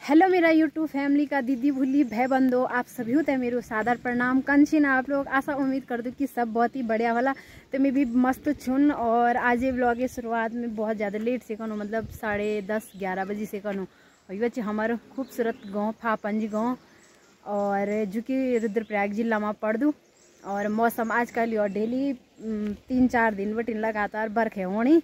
Hello मेरा YouTube family का दीदी भूली भाई बंदो, आप सभी होते हैं मेरे सादर प्रणाम कंचिन। आप लोग आशा उम्मीद कर दो कि सब बहुत ही बढ़िया वाला। तो मैं भी मस्त छुन और आज ये व्लॉग की शुरुआत में बहुत ज़्यादा लेट से करूँ, मतलब 10:30-11 बजे से करूँ। और ये बच्चे हमारे खूबसूरत गाँव फापंजी गाँव और जो कि रुद्रप्रयाग जिला में पड़ दूँ। और मौसम आजकल और डेली 3-4 दिन बटिन लगातार बरखे होनी।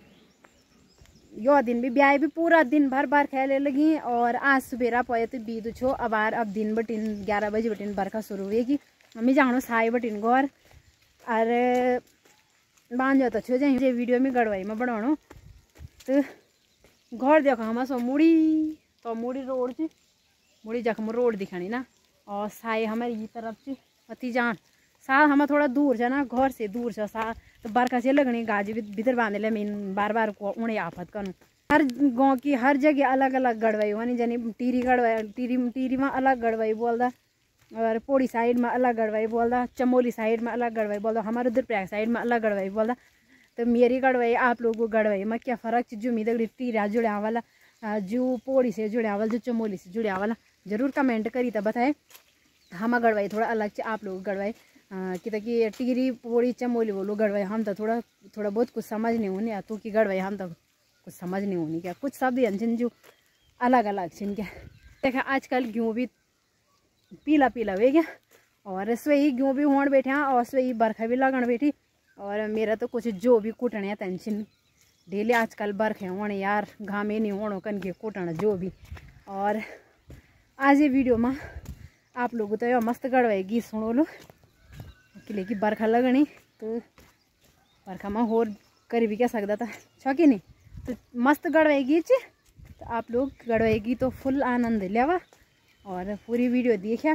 यो दिन भी ब्याह भी पूरा दिन भर बरखा ले लगी और आज सुबेरा पे तो बीत छो अब दिन बटिन 11 बजे बटिन बरखा शुरू हुएगी। मम्मी जानो साई बटिन घर अरे बांध तो छो जाए वीडियो में गड़वाई में बनानो। तो घर देखो हम सो मुड़ी रोड ची मुड़ी जख रोड दिखानी ना। और साई हमारी ये तरफ ची अति जान सा हम थोड़ा दूर है ना, घर से दूर है सा। तो बरखा से लगनी गाज भीतर बांधे ले मीन बार को उन्हें आफत करूँ। हर गाँव की हर जगह अलग अलग गड़वाई होनी, जानी टीरी गड़वाई टीरी में अलग गड़वाई बोलदा और पोड़ी साइड में अलग गड़वाई बोलदा, चमोली साइड में अलग गड़वाई बोलदा, हमारे रुद्रप्रयाग साइड में अलग गड़वाई बोलदा। तो मेरी गड़वाई आप लोगों को गड़वाई में क्या फ़र्क जो मी दगड़ी टीरा जुड़ा वाला जो पोड़ी से जुड़ा वाला जो चमोली से जुड़ा वाला जरूर कमेंट करी तो बताए। हम गड़वाई थोड़ा अलग से आप लोग गड़वाई कि टिगरी पोड़ी चमोली बोलो गड़वाई हम तो थोड़ा बहुत कुछ समझ नहीं होनी। तू की गड़वाई हम तो कुछ समझ नहीं होनी क्या कुछ शब्द छिन जो अलग अलग छिन क्या। देखा आजकल गेहूँ भी पीला पीला हो गया और सही गेहूँ भी होने बैठे और सही बरखा भी लगन बैठी। और मेरा तो कुछ जो भी कुटने टेंशन डेली आजकल बरखे होने यार घामे नहीं होने कन के कुटना जो भी। और आज ये वीडियो में आप लोगों तो मस्त गड़वाई गीत सुनो लो कि कि बरखा लगनी। तो बरखा में होर कर भी क्या सकता था छ कि नहीं। तो मस्त गड़वाई गीत तो आप लोग गड़वाई गीत तो फुल आनंद लेवा और पूरी वीडियो देखा।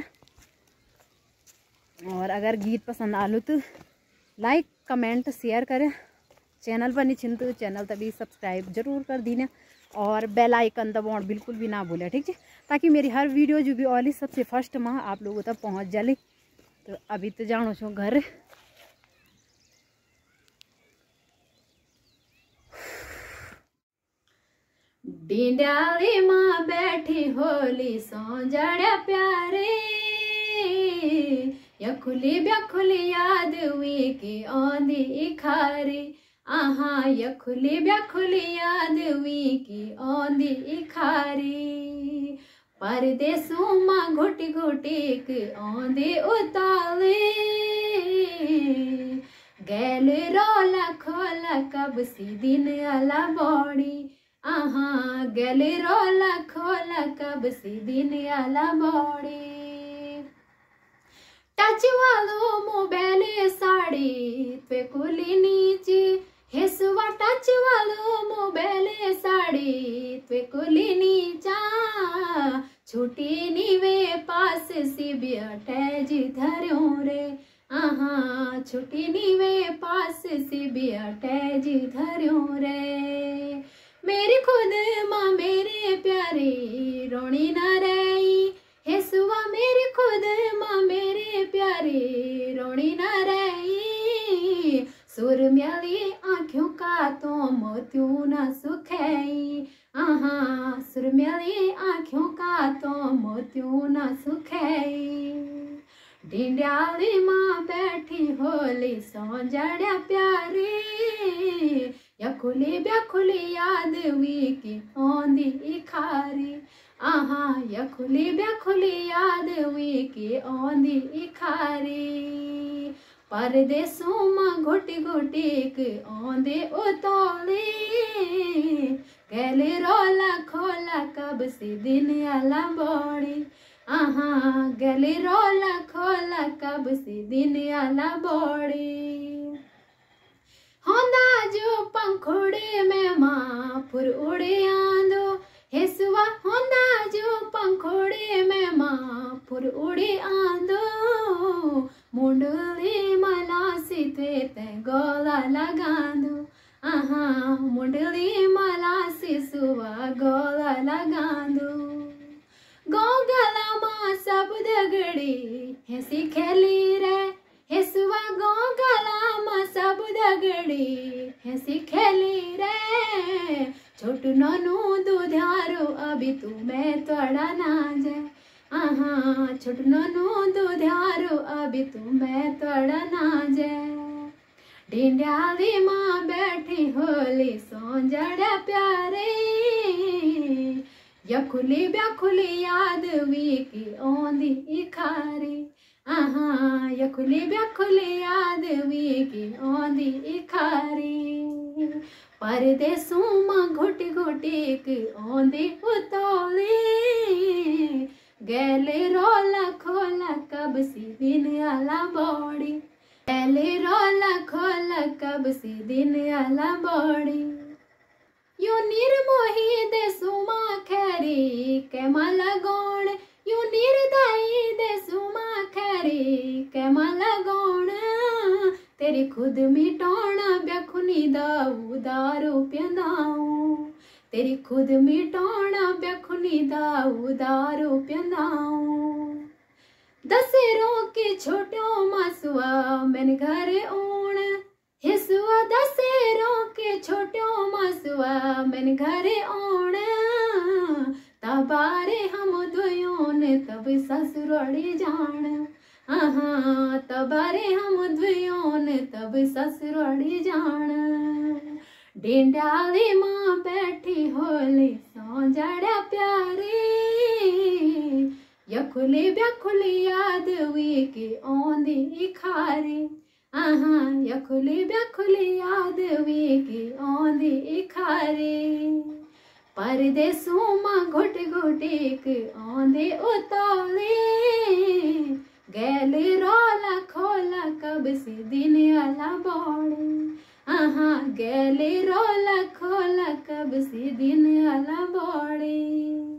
और अगर गीत पसंद आलू तो लाइक कमेंट शेयर करें। चैनल पर नहीं छिन तो चैनल तभी सब्सक्राइब जरूर कर दीना और बेल आइकन दबाना बिल्कुल भी ना भूलें, ठीक है, ताकि मेरी हर वीडियो जो भी ऑली सबसे फर्स्ट में आप लोगों तक पहुंच जाए। तो अभी तो जानो छो घर। डिंडाली माँ बैठी होली सो जड़ा प्यारे यखुली ब्याखुली याद हुई कि औंधी खारी आहा यखुली ब्याखुली याद हुई कि औंधी खारी परदेसों माँ घुटी घुटी के औंधे उताले गैल रोला खोला कब सी दिन अला बॉडी आहा गैल रोला खोला कब सी दिन अला बॉडी टच वालो मोबाइल साड़ी पे कुली नीचे हेसुआ टच वालो मोबाइल साड़ी पे कुली नीचा छोटी नीवे पास सी अटैच धरो रे आहा छोटी नीवे पास सी अटैच धरो रे मेरी खुद माँ मेरे प्यारे रोनी ना रही हेसुआ मेरी खुद माँ मेरे प्यारे रोनी ना रही सुर म्याली आँखों का तो मोतियों ना सुखाई आहा सुर म्याली आँखों का तो मोतियों ना सुखाई डिंडाली माँ बैठी होली सो जड़ा प्यारे यखुली ब्याखुली याद हुई कि औंधी खारी आहा यखुली ब्याखुली याद हुई कि औंधी खारी परदेसों माँ घुटी घुटी के औंधे उतौले गैले रोला खोला कब से दिन अला बॉडी आहा गैले रोला खोला कब से दिन अला बॉडी होंदा जो पंखुड़े में माँ फुर उड़े आंदो हेसुआ होंदा जो पंखुड़े में माँ फुर उड़े आंदो मुंडली मला सिते ते गोला लगांदो आहा मुंडली मला सिसुआ गोला लगांदो गोगला माँ सब दगड़ी हेसी खेली रे हेसुआ गोगला माँ सब दगड़ी हेसी खेली रे छोटू ननू दूधारो अभी तू मैं तोड़ा ना जाए। छोटू ननू दूधारो अभी तू मैं तोड़ा ना जाए। ढिंडाली माँ बैठी होली सोंजड़ा प्यारे, यखुली ब्याखुली याद वी की ओंदी इखारी। यखुली ब्याखुली याद वी की ओंदी इखारी। परदेसों माँ घुट घुटी की ओंदी उतोली, गैले रोला खोला कब सी दिन आला बॉडी, गैले रोला खोला कब सी दिन आला बॉडी। यू निर्मोही दे सुमा खैरी कैमल गौण, यू निर्दयी दे सुमा खैरी कैमल गौण। तेरी खुद मिटाना ब्याखुनी दाऊ दारू प्यंदाऊ, तेरी खुद मिटाना ब्याखुनी दाऊ दारू प्यंदाऊ। दसेरों के छोटो मासुआ मैंने घर ओण, हिसुआ दसेरों के छोटो मासुआ मैंने घर ओण। तबारे हम दुयोन तब ससुरड़ी जान, तबारे हम दुयोन तब ससुरड़ी जान। ढिंडाली माँ बैठी होली सोंजड़ा प्यारी, यखुली ब्याखुली याद वी की ओंदी इखारी। यखुली ब्याखुली याद वी की ओंदी इखारी। परदेसों माँ घुट घुटिक ओंदी उतोली, गैली रोला खोला कब सी दिन आला बॉडी। गैली रोला खोला कब सी दिन आला बॉडी।